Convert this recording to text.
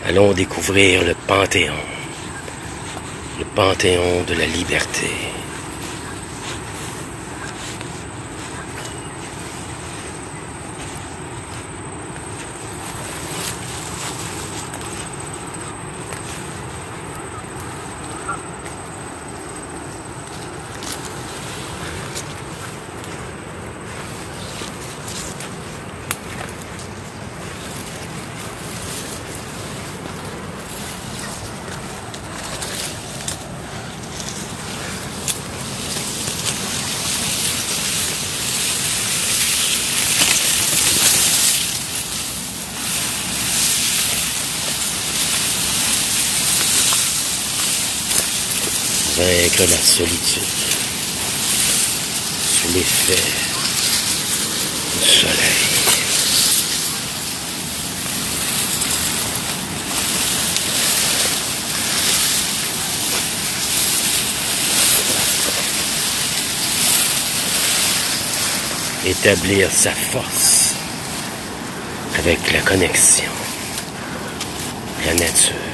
Allons découvrir le Panthéon de la liberté. Vaincre la solitude sous l'effet du soleil. Établir sa force avec la connexion à la nature.